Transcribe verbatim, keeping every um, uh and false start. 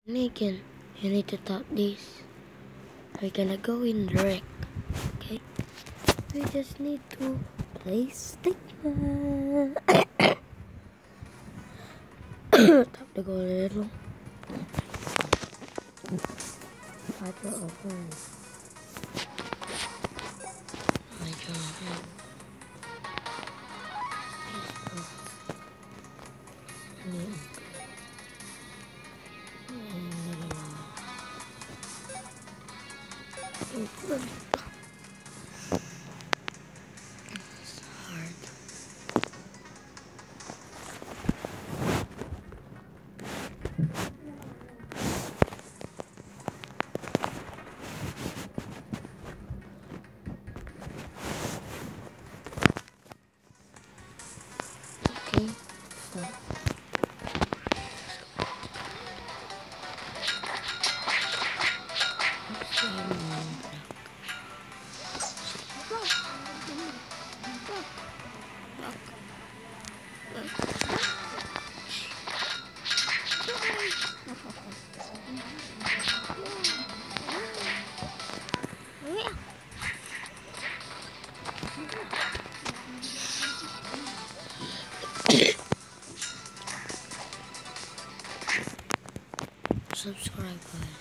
Again, you need to tap this. We're gonna go in direct. Okay? We just need to place sticker. Tap the goal a little. I draw open. I draw open. It's hard. Okay, so subscribe, guys.